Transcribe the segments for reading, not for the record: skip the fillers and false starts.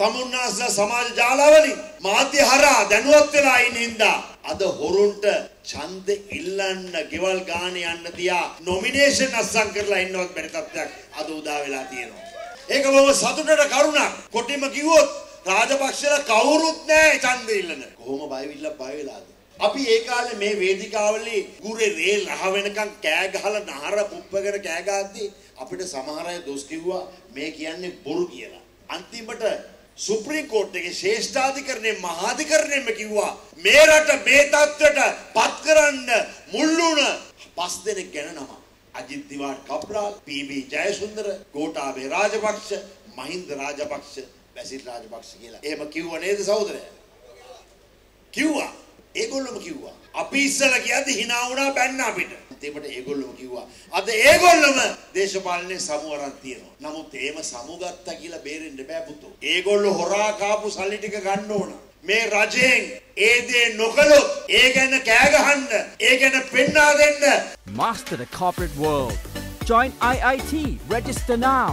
තමුන්නාස්ලා සමාජ ජාලවලින් මාධ්‍ය හරහා දැනුවත් වෙලා ඉන්න හින්දා අද හොරුන්ට ඡන්ද ඉල්ලන්න ගෙවල් ගාන යන්න තියා නොමිනේෂන් අස්සම් කරලා ඉන්නවත් බැරි තත්ත්වයක් අද උදා වෙලා තියෙනවා. ඒක බොහොම සතුටට කරුණක්. කොටිම කිව්වොත් රාජපක්ෂලා කවුරුත් නැහැ ඡන්ද ඉල්ලන. කොහොම බය වෙලාද? අපි ඒ කාලේ මේ වේදිකාවලදී ගුරේ රේල් රහ වෙනකන් කෑ ගහලා නහර පුප්පගෙන කෑ ගහද්දී අපිට සමහර අය දොස් කිව්වා මේ කියන්නේ බොරු කියලා. අන්තිමට සුප්‍රීම කෝට් එකේ ශ්‍රේෂ්ඨාධිකරණයේ මහාධිකරණයෙම කිව්වා මේ රට මේ තත්ත්වයට පත් කරන්න මුල්ලුණ 5 දෙනෙක් ගැන නම. අජිත් දිවාඩ් කප්රාල්, පී.බී. ජයසුන්දර, ගෝඨාභය රාජපක්ෂ, මහින්ද රාජපක්ෂ, බැසිල් රාජපක්ෂ කියලා. එහෙම කිව්ව නේද සහෝදරයා? කිව්වා. ඒගොල්ලොම කිව්වා. අපි ඉස්සලා කියද්දි hina වුණා බැන්න අපිට. ඒකට ඒගොල්ලොම කිව්වා. අද ඒගොල්ලොම දේශපාලනේ සමුවරන් තියෙනවා. නමුත් එහෙම සමු ගත්තා කියලා බේරෙන්න බෑ පුතෝ. ඒගොල්ලෝ හොරා කාපු සල්ලි ටික ගන්න ඕන. මේ රජයෙන් ඒ දේ නොකළොත් ඒ ගැන කෑ ගහන්න, ඒ ගැන පෙන්වා දෙන්න. Master the corporate world. Join IIT. Register now.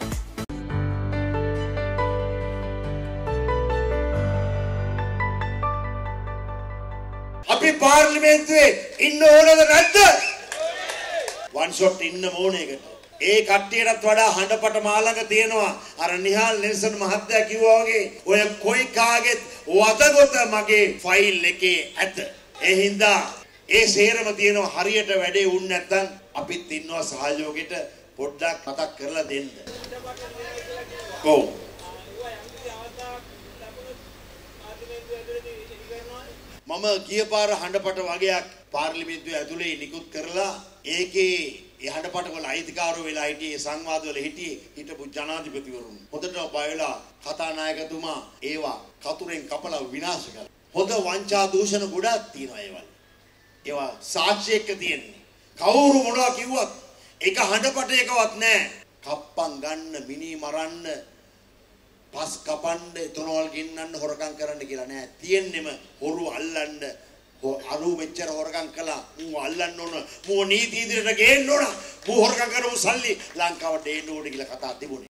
අපි පාර්ලිමේන්තුවේ ඉන්න ඕනද නැද්ද? වන් ෂොට් ඉන්න ඕනේකට. ඒ කට්ටියටත් වඩා හඬපට මාළඟ තියෙනවා. අර නිහාල් නෙල්සන් මහත්තයා කිව්වා වගේ ඔය කොයි කාගෙත් වතගොත මගේ ෆයිල් එකේ ඇත. ඒ හින්දා ඒ සේරම තියෙනවා. හරියට වැඩේ වුණ නැත්නම් අපිත් ඉන්නවා සහයෝගයට පොඩ්ඩක් මතක් කරලා දෙන්න. කො මම ගිය පාර හඬපට වගේක් පාර්ලිමේන්තුවේ ඇතුලේ නිකුත් කරලා ඒකේ ඒ හඬපට වල අයිතිකාරෝ වෙලා හිටියේ සංවාද වල හිටපු ජනාධිපතිවරුන් හොඳට බය වෙලා කතානායකතුමා ඒවා කතුරෙන් කපලා විනාශ කළා. හොඳ වංචා දූෂණ ගොඩක් තියෙනවා ඒවා සාක්ෂි එක්ක තියෙන්නේ. කවුරු මොනවා කිව්වත් ඒක හඬපටයකවත් නැහැ. කප්පම් ගන්න, මිනි මරන්න, පස් කපන්න, තොනවල් ගෙන්නන්න, හොරකම් කරන්න කියලා නෑ. තියෙන්නෙම හොරු අල්ලන්න. අරු මෙච්චර හොරකම් කළා. මූ අල්ලන්න ඕන. මූ නීති ඉදිරියට ගේන්න ඕන. මූ හොරකම් කරමු සල්ලි ලංකාවට එන්න ඕන කියලා කතා තිබුණේ.